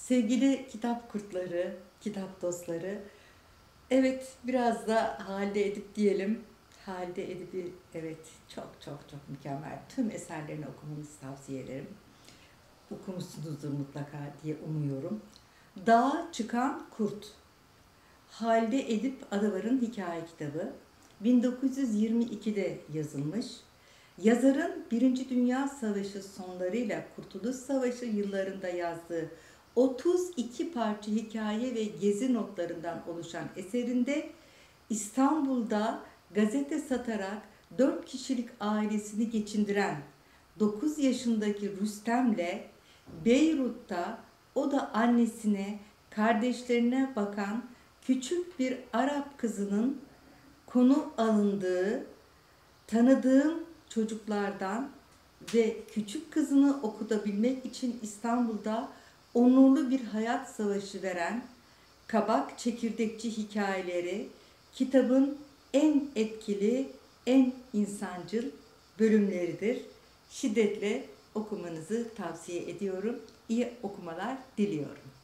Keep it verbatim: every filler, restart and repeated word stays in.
Sevgili kitap kurtları, kitap dostları, evet biraz da Halide Edip diyelim. Halide Edip'i evet çok çok çok mükemmel. Tüm eserlerini okumanızı tavsiye ederim. Okumuşsunuzdur mutlaka diye umuyorum. Dağa Çıkan Kurt. Halide Edip Adıvar'ın hikaye kitabı. bin dokuz yüz yirmi ikide yazılmış. Yazarın Birinci Dünya Savaşı sonlarıyla Kurtuluş Savaşı yıllarında yazdığı otuz iki parça hikaye ve gezi notlarından oluşan eserinde İstanbul'da gazete satarak dört kişilik ailesini geçindiren dokuz yaşındaki Rüstem'le Beyrut'ta o da annesine, kardeşlerine bakan küçük bir Arap kızının konu alındığı, tanıdığım çocuklardan ve küçük kızını okutabilmek için İstanbul'da onurlu bir hayat savaşı veren Kabak Çekirdekçi hikayeleri kitabın en etkili, en insancıl bölümleridir. Şiddetle okumanızı tavsiye ediyorum. İyi okumalar diliyorum.